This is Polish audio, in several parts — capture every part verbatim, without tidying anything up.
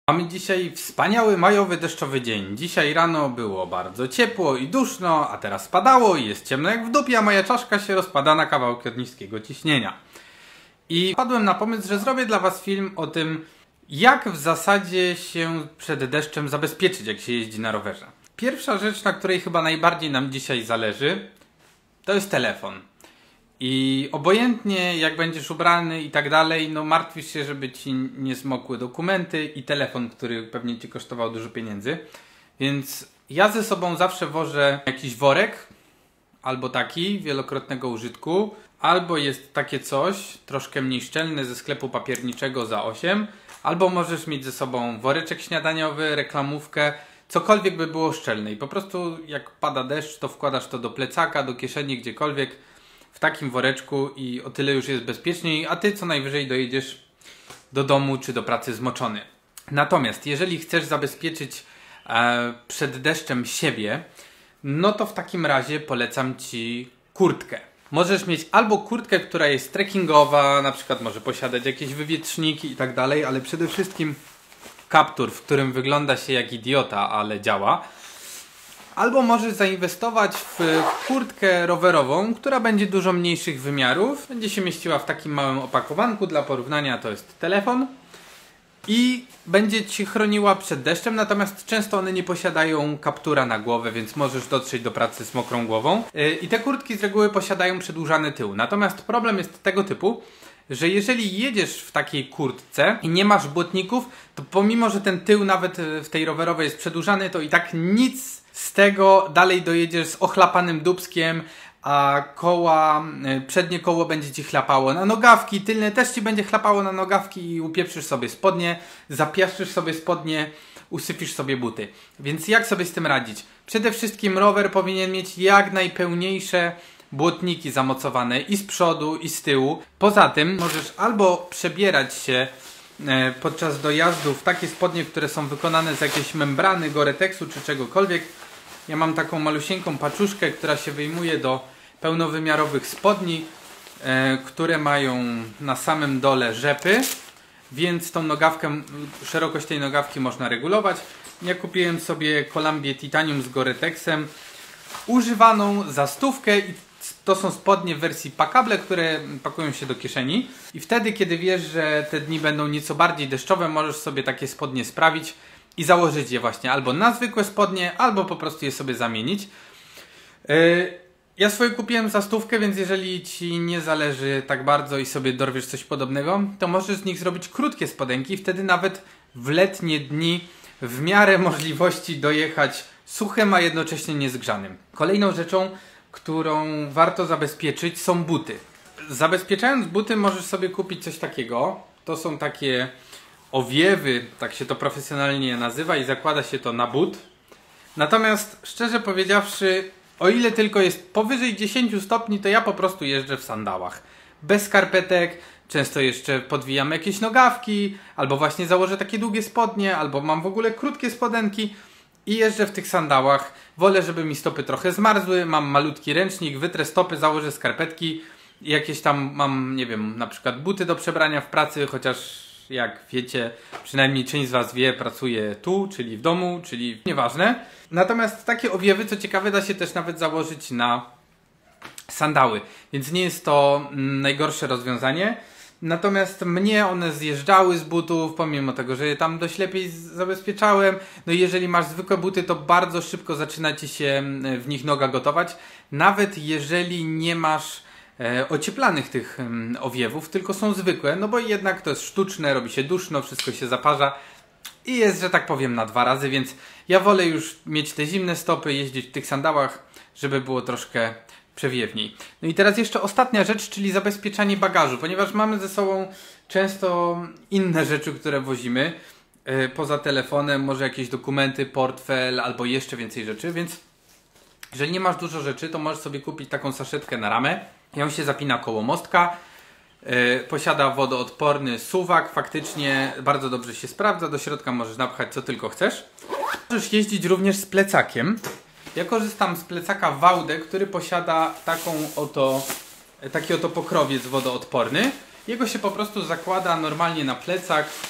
Mamy dzisiaj wspaniały majowy deszczowy dzień. Dzisiaj rano było bardzo ciepło i duszno, a teraz padało i jest ciemno jak w dupie, a moja czaszka się rozpada na kawałki od niskiego ciśnienia. I wpadłem na pomysł, że zrobię dla was film o tym, jak w zasadzie się przed deszczem zabezpieczyć, jak się jeździ na rowerze. Pierwsza rzecz, na której chyba najbardziej nam dzisiaj zależy, to jest telefon. I obojętnie jak będziesz ubrany i tak dalej, no martwisz się, żeby ci nie zmokły dokumenty i telefon, który pewnie ci kosztował dużo pieniędzy. Więc ja ze sobą zawsze wożę jakiś worek, albo taki wielokrotnego użytku, albo jest takie coś, troszkę mniej szczelne, ze sklepu papierniczego za osiem, albo możesz mieć ze sobą woreczek śniadaniowy, reklamówkę, cokolwiek by było szczelne. I po prostu jak pada deszcz, to wkładasz to do plecaka, do kieszeni, gdziekolwiek, w takim woreczku i o tyle już jest bezpieczniej, a ty co najwyżej dojedziesz do domu czy do pracy zmoczony. Natomiast jeżeli chcesz zabezpieczyć e, przed deszczem siebie, no to w takim razie polecam ci kurtkę. Możesz mieć albo kurtkę, która jest trekkingowa, na przykład może posiadać jakieś wywietrzniki i tak dalej, ale przede wszystkim kaptur, w którym wygląda się jak idiota, ale działa. Albo możesz zainwestować w kurtkę rowerową, która będzie dużo mniejszych wymiarów. Będzie się mieściła w takim małym opakowanku. Dla porównania to jest telefon. I będzie ci chroniła przed deszczem, natomiast często one nie posiadają kaptura na głowę, więc możesz dotrzeć do pracy z mokrą głową. I te kurtki z reguły posiadają przedłużany tył. Natomiast problem jest tego typu, że jeżeli jedziesz w takiej kurtce i nie masz błotników, to pomimo, że ten tył nawet w tej rowerowej jest przedłużany, to i tak nic z tego, dalej dojedziesz z ochlapanym dupskiem, a koła, przednie koło będzie ci chlapało na nogawki, tylne też ci będzie chlapało na nogawki i upieprzysz sobie spodnie, zapiaszczysz sobie spodnie, usypisz sobie buty. Więc jak sobie z tym radzić? Przede wszystkim rower powinien mieć jak najpełniejsze błotniki zamocowane i z przodu, i z tyłu. Poza tym możesz albo przebierać się podczas dojazdu w takie spodnie, które są wykonane z jakiejś membrany, Gore-Texu czy czegokolwiek. Ja mam taką malusieńką paczuszkę, która się wyjmuje do pełnowymiarowych spodni, e, które mają na samym dole rzepy, więc tą nogawkę, szerokość tej nogawki można regulować. Ja kupiłem sobie Columbię Titanium z Gore-Texem, używaną za stówkę i to są spodnie w wersji packable, które pakują się do kieszeni. I wtedy, kiedy wiesz, że te dni będą nieco bardziej deszczowe, możesz sobie takie spodnie sprawić i założyć je właśnie albo na zwykłe spodnie, albo po prostu je sobie zamienić. Yy, ja swoje kupiłem za stówkę, więc jeżeli ci nie zależy tak bardzo i sobie dorwiesz coś podobnego, to możesz z nich zrobić krótkie spodenki. Wtedy nawet w letnie dni w miarę możliwości dojechać suchym, a jednocześnie niezgrzanym. Kolejną rzeczą, którą warto zabezpieczyć, są buty. Zabezpieczając buty możesz sobie kupić coś takiego. To są takie owiewy, tak się to profesjonalnie nazywa i zakłada się to na but. Natomiast szczerze powiedziawszy, o ile tylko jest powyżej dziesięć stopni, to ja po prostu jeżdżę w sandałach. Bez skarpetek, często jeszcze podwijam jakieś nogawki, albo właśnie założę takie długie spodnie, albo mam w ogóle krótkie spodenki i jeżdżę w tych sandałach. Wolę, żeby mi stopy trochę zmarzły, mam malutki ręcznik, wytrę stopy, założę skarpetki i jakieś tam mam, nie wiem, na przykład buty do przebrania w pracy, chociaż jak wiecie, przynajmniej część z was wie, pracuję tu, czyli w domu, czyli nieważne. Natomiast takie owiewy, co ciekawe, da się też nawet założyć na sandały, więc nie jest to najgorsze rozwiązanie. Natomiast mnie one zjeżdżały z butów, pomimo tego, że je tam dość lepiej zabezpieczałem. No i jeżeli masz zwykłe buty, to bardzo szybko zaczyna ci się w nich noga gotować. Nawet jeżeli nie masz e, ocieplanych tych um, owiewów, tylko są zwykłe, no bo jednak to jest sztuczne, robi się duszno, wszystko się zaparza i jest, że tak powiem, na dwa razy, więc ja wolę już mieć te zimne stopy, jeździć w tych sandałach, żeby było troszkę przewiewniej. No i teraz jeszcze ostatnia rzecz, czyli zabezpieczanie bagażu, ponieważ mamy ze sobą często inne rzeczy, które wozimy, yy, poza telefonem, może jakieś dokumenty, portfel albo jeszcze więcej rzeczy, więc jeżeli nie masz dużo rzeczy, to możesz sobie kupić taką saszetkę na ramę. Ją się zapina koło mostka, yy, posiada wodoodporny suwak, faktycznie bardzo dobrze się sprawdza, do środka możesz napchać co tylko chcesz. Możesz jeździć również z plecakiem. Ja korzystam z plecaka Waude, który posiada taką oto, taki oto pokrowiec wodoodporny. Jego się po prostu zakłada normalnie na plecak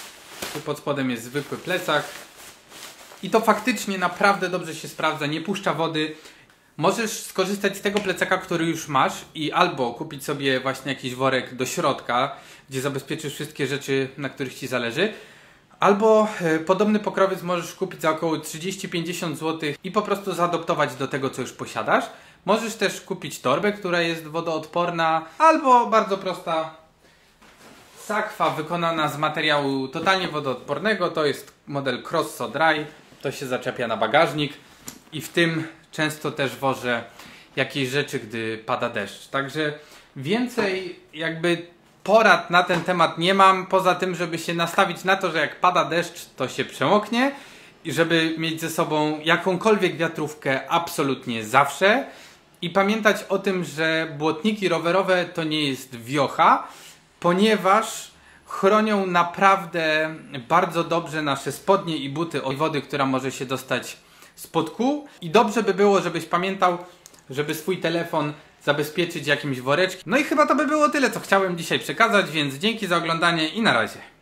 Tu pod spodem jest zwykły plecak. I to faktycznie naprawdę dobrze się sprawdza, nie puszcza wody. Możesz skorzystać z tego plecaka, który już masz i albo kupić sobie właśnie jakiś worek do środka, gdzie zabezpieczysz wszystkie rzeczy, na których Ci zależy. Albo e, podobny pokrowiec możesz kupić za około trzydzieści do pięćdziesięciu złotych i po prostu zaadoptować do tego, co już posiadasz. Możesz też kupić torbę, która jest wodoodporna, albo bardzo prosta sakwa wykonana z materiału totalnie wodoodpornego. To jest model Crosso Dry. To się zaczepia na bagażnik i w tym często też wożę jakieś rzeczy, gdy pada deszcz. Także więcej jakby porad na ten temat nie mam, poza tym, żeby się nastawić na to, że jak pada deszcz, to się przemoknie i żeby mieć ze sobą jakąkolwiek wiatrówkę absolutnie zawsze i pamiętać o tym, że błotniki rowerowe to nie jest wiocha, ponieważ chronią naprawdę bardzo dobrze nasze spodnie i buty od wody, która może się dostać spod kół. I dobrze by było, żebyś pamiętał, żeby swój telefon zabezpieczyć jakimś woreczkiem. No i chyba to by było tyle, co chciałem dzisiaj przekazać, więc dzięki za oglądanie i na razie.